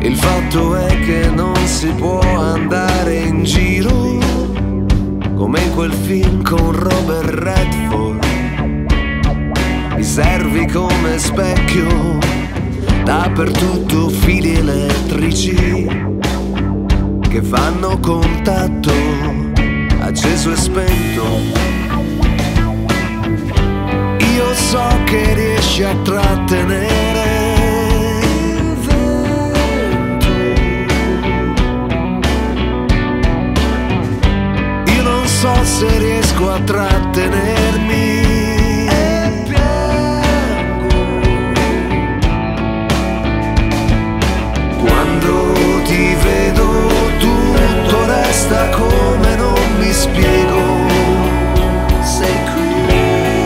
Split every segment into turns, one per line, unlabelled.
Il fatto è che non si può andare in giro come in quel film con Robert Redford. Mi servi come specchio, dappertutto fili elettrici che fanno contatto, acceso e spento. Io so che riesci a trattenere il vento. Io non so se riesco a trattenermi e piango quando ti vedo. Tutto resta come non mi spiego. Sei qui.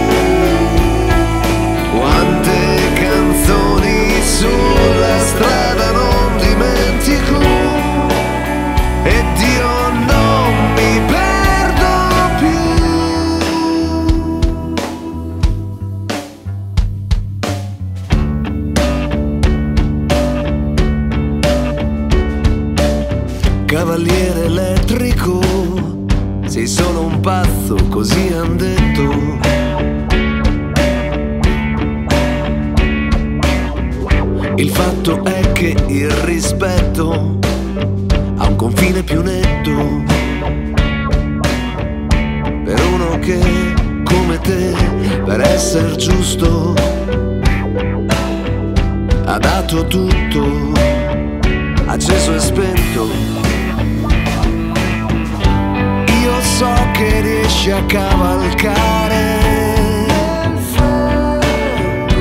Quante canzoni sulla strada non dimentico, ed io non mi perdo più. Cavaliere elettrico, sei solo un pazzo, così han detto. Il fatto è che il rispetto ha un confine più netto per uno che, come te, per essere giusto ha dato tutto, acceso e spento. Io so che riesci a cavalcare il fango.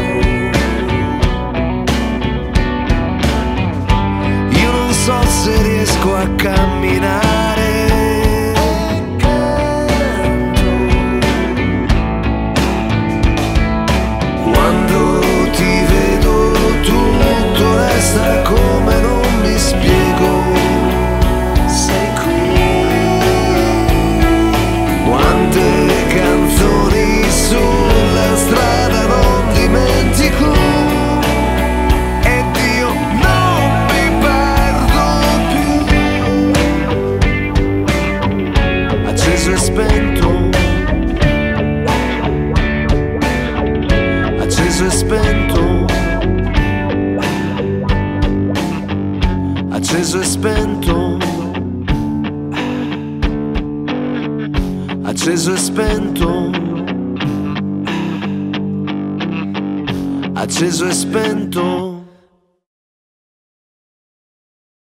Io non so se riesco a camminare e canto quando ti vedo. Tutto resta come non mi spiego. Sei qui. Quante canzoni sulla strada non dimentico, ed io non mi perdo più. Acceso e spento, acceso e spento, acceso e spento, acceso e spento, acceso e spento.